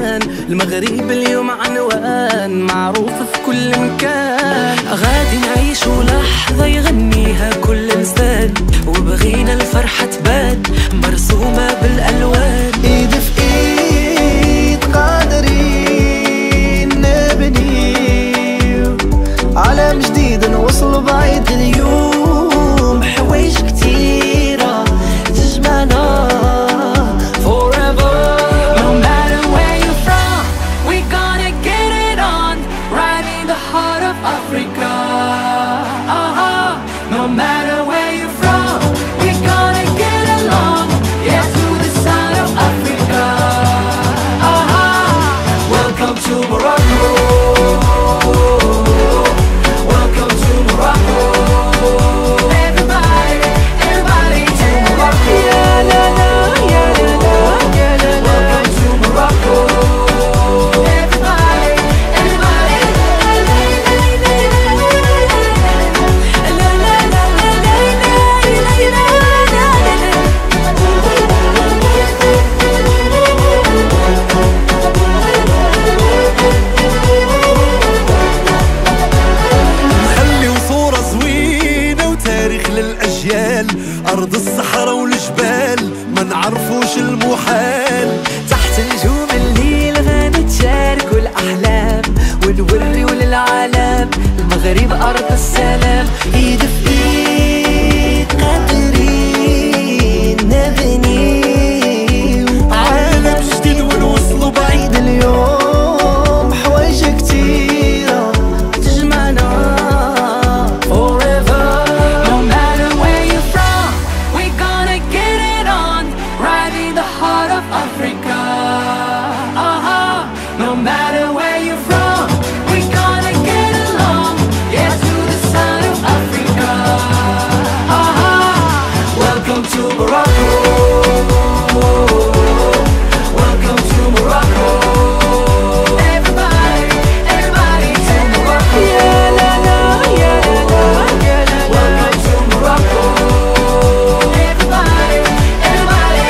زمان. المغرب اليوم عنوان معروف في كل مكان. غادي نعيشو لحظة يغنيها كل انسان، وبغينا الفرحة تبان مرسومة بالألوان. ايد في ايد قادرين نبنيو عالم جديد نوصل بعيد اليوم. حوايج كتيرة تجمعنا forever. No matter where you're from, we're gonna get it on, right in the heart of Africa. No matter where you're from, we're gonna get along, yeah, to the sound of Africa. Welcome to Morocco. Welcome to Morocco. Everybody, everybody to Morocco. Yeah, la, la, yeah, la, la, yeah, la, la. Welcome to Morocco. Everybody, everybody. نخليو صورة زوينة وتاريخ للأجيال. أرض الصحراء والجبال ما نعرفوش المحال. تحت نجوم الليل غادي تشاركوا الأحلام، ونوريو للعالم المغرب أرض السلام. ايد في ايد قادرين نبنيو عالم جديد ونوصلوا بعيد اليوم. حوايج كتيرة تجمعنا forever. No matter where you're from, we're gonna get it on, right in the heart of Africa. No matter where you're from, we're gonna get along, yeah, to the sound of Africa. Welcome to Morocco. Welcome to Morocco. Everybody, everybody to Morocco. Yeah, la, la, yeah, la, la, yeah, la, la. Welcome to Morocco. Everybody, everybody.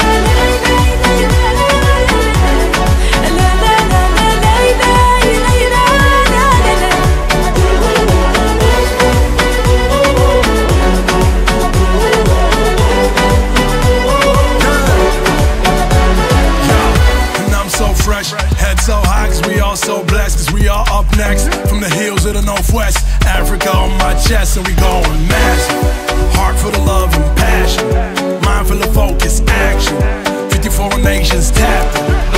And I'm so fresh, head so high cause we all so blessed. Cause we all up next, from the hills of the northwest. Africa on my chest and we going massive. Heart full of love and passion, mind full of focus, action. 54 nations tapped.